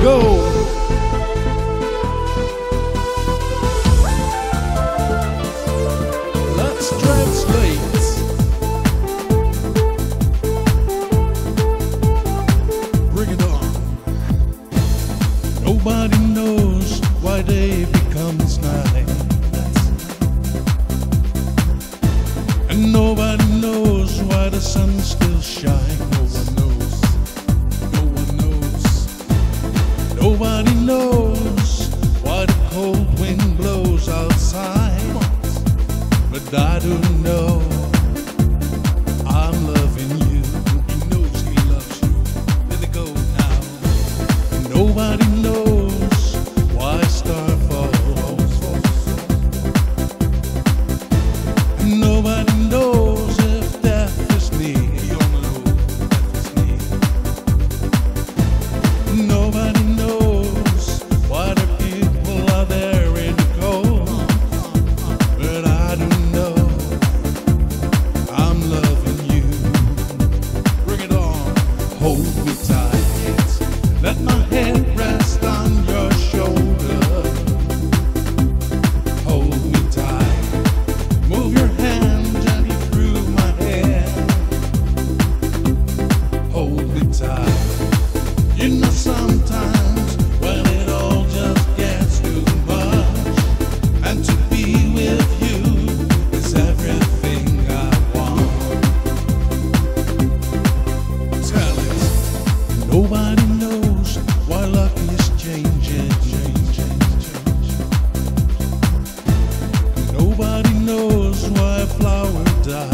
go. Let's translate. Bring it on. Nobody knows why day becomes night, and nobody knows why the sun still shines. No one knows. Nobody knows why the cold wind blows outside, but I do know I'm loving you. He knows he loves you. Let it go now. Nobody knows why a star falls. Nobody knows if death is near. Nobody knows why the people are there in the cold, but I do know I'm loving you. Bring it on. Hold me tight. Let my head rest on your shoulder. Hold me tight. Move your hand gently through my hair. Hold me tight. You know sometimes when it all just gets too much, and to be with you is everything I want. Tell it. Nobody knows why luck is changing. Nobody knows why a flower dies.